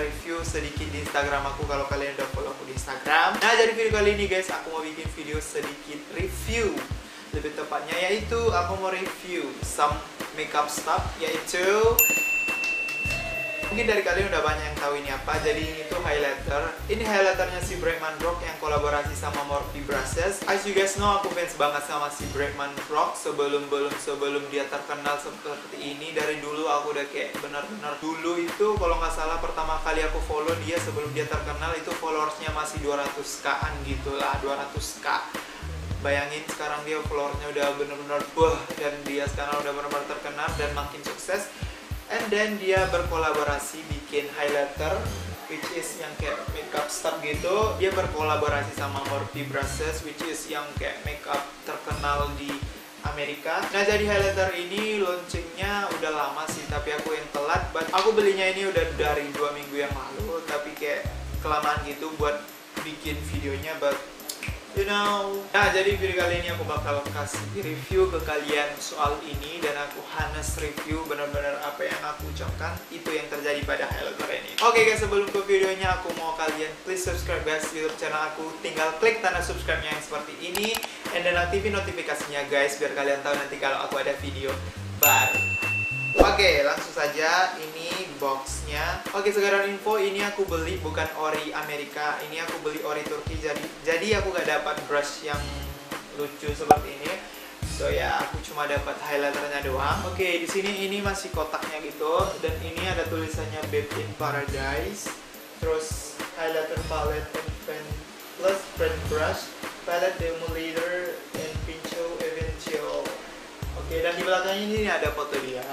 review sedikit di Instagram aku kalau kalian udah follow aku di Instagram. Nah, jadi video kali ini guys, aku mau bikin video sedikit review. Lebih tepatnya yaitu aku mau review some makeup stuff, yaitu mungkin dari kalian udah banyak yang tahu ini apa. Jadi ini tuh highlighter. Ini highlighternya si Bretman Rock yang kolaborasi sama Morphe Brushes. As you guys know, aku fans banget sama si Bretman Rock sebelum dia terkenal seperti ini. Dari dulu aku udah kayak benar-benar dulu itu kalau nggak salah pertama kali aku follow dia sebelum dia terkenal itu followersnya masih 200k-an gitu lah, 200k. Bayangin sekarang dia followersnya udah benar-benar dan dia sekarang udah benar-benar terkenal dan makin sukses. And then dia berkolaborasi bikin highlighter, which is yang kayak makeup stuff gitu. Dia berkolaborasi sama Morphe Brushes, which is yang kayak makeup terkenal di Amerika. Nah, jadi highlighter ini launchingnya udah lama sih, tapi aku yang telat. But aku belinya ini udah dari 2 minggu yang lalu, tapi kayak kelamaan gitu buat bikin videonya. But you know. Nah, jadi video kali ini aku bakal kasih review ke kalian soal ini. Dan aku honest review benar-benar apa yang aku ucapkan itu yang terjadi pada highlighter ini. Oke guys, sebelum ke videonya aku mau kalian please subscribe guys YouTube channel aku. Tinggal klik tanda subscribe-nya yang seperti ini. And then aktifin notifikasinya guys biar kalian tahu nanti kalau aku ada video baru. Oke, langsung saja ini boxnya. Oke, sekarang info ini aku beli bukan ori Amerika, ini aku beli ori Turki. Jadi aku gak dapat brush yang lucu seperti ini. So ya, aku cuma dapat highlighternya doang. Oke, di sini ini masih kotaknya gitu dan ini ada tulisannya Babe in Paradise. Terus highlighter palette and pen plus pen brush, palette demolator and pincho eventual. Oke, dan di belakangnya ini ada foto dia.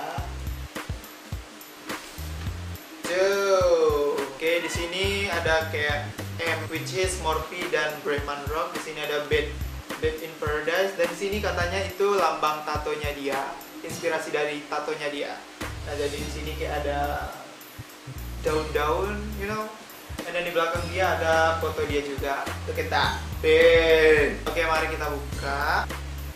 Oke, di sini ada kayak M, which is Morphe dan Bretman Rock. Di sini ada Babe in Paradise dan di sini katanya itu lambang tatonya dia, inspirasi dari tatonya dia. Nah, jadi di sini kayak ada daun-daun, you know. Dan di belakang dia ada foto dia juga. Tuh kita. Oke, mari kita buka.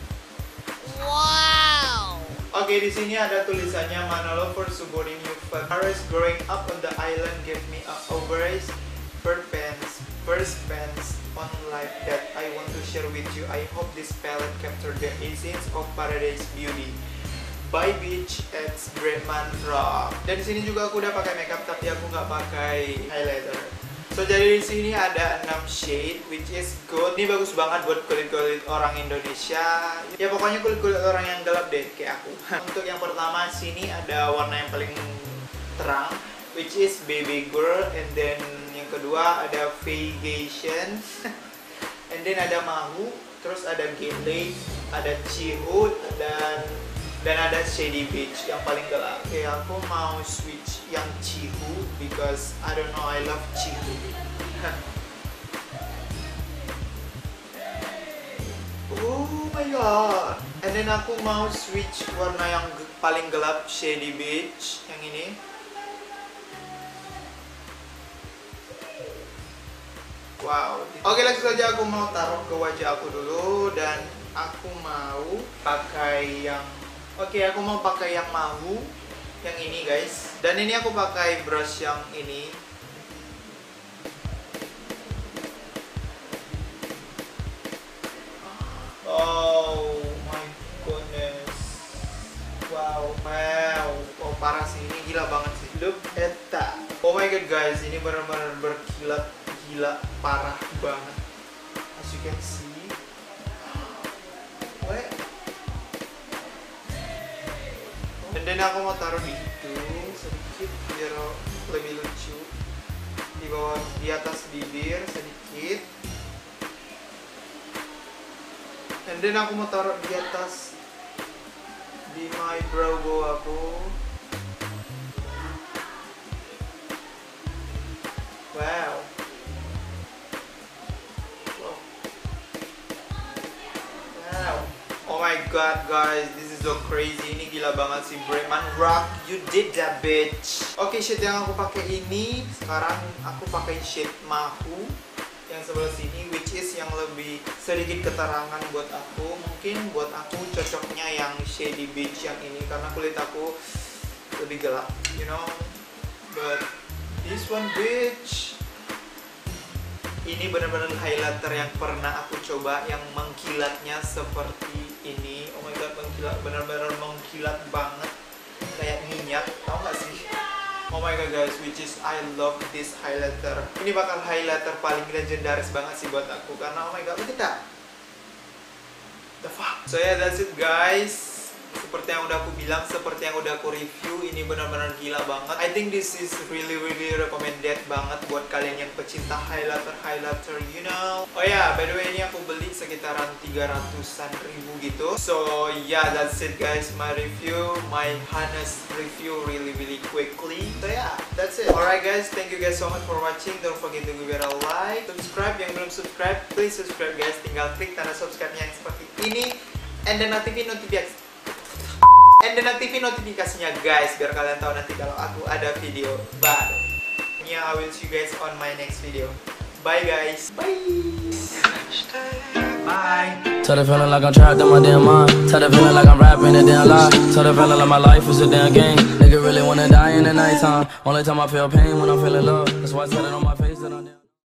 Wow. Oke, di sini ada tulisannya Manolo for supporting you. Paris growing up on the island gave me a overrated first pants on life that I want to share with you. I hope this palette captured the essence of Paradise Beauty by Beach X Bretman Rock. Dan di sini juga aku udah pakai makeup tapi aku nggak pakai highlighter. So jadi di sini ada 6 shade, which is good. Ini bagus banget buat kulit-kulit orang Indonesia. Ya pokoknya kulit-kulit orang yang gelap deh kayak aku. Untuk yang pertama sini ada warna yang paling terang, which is Baby Girl. And then yang kedua ada Vacation. And then ada Mahu. Terus ada Gele, ada Chihut, dan ada Shady Beach yang paling gelap. Oke, aku mau switch yang Chihu because I don't know, I love Chihu. Oh my god. And then aku mau switch warna yang paling gelap, Shady Beach, yang ini. Wow. Oke, langsung saja aku mau taruh ke wajah aku dulu dan aku mau pakai yang aku mau pakai yang Mahu, yang ini guys. Dan ini aku pakai brush yang ini. Oh my goodness. Wow, oh parah sih, ini gila banget sih. Look at that. Oh my god guys, ini benar-benar berkilat, gila, parah banget. As you can see. Dan aku mau taruh di hidung sedikit biar lebih lucu. Di bawah, di atas bibir sedikit. Dan then aku mau taruh di atas di my brow bawah aku. Wow. Oh my god guys, this is so crazy. Ini gila banget sih, Bretman Rock, you did that bitch. Oke, shade yang aku pakai ini sekarang aku pakai shade Mahu yang sebelah sini, which is yang lebih sedikit keterangan buat aku. Mungkin buat aku cocoknya yang Shady Beach yang ini karena kulit aku lebih gelap, you know. But This one bitch. Ini benar-benar highlighter yang pernah aku coba, yang mengkilatnya seperti ini. Oh my god, mengkilat, benar-benar mengkilat banget, kayak minyak, tau gak sih? Oh my god guys, which is I love this highlighter. Ini bakal highlighter paling legendaris banget sih buat aku, karena oh my god, look at that. The fuck. So yeah, that's it guys. Seperti yang udah aku bilang, seperti yang udah aku review, ini benar-benar gila banget. I think this is really recommended banget buat kalian yang pecinta highlighter, you know. Oh ya, by the way, ini aku beli sekitaran 300-an ribu gitu. So yeah, that's it guys, my review, my honest review really quickly. So yeah, that's it. Alright guys, thank you guys so much for watching. Don't forget to give it a like, subscribe. Yang belum subscribe, please subscribe guys. Tinggal klik tanda subscribe-nya yang seperti ini, and then aktifin notifikasinya guys, biar kalian tahu nanti kalau aku ada video baru. Yeah, I will see you guys on my next video. Bye guys. Bye. Bye. Tell the feeling like I'm trapped in my damn mind. Tell the feeling like I'm rapping a damn lie. Tell the feeling like my life is a damn game. Nigga really wanna die in the nighttime. Only time I feel pain when I'm feeling love. That's why I said it on my face that I'm damn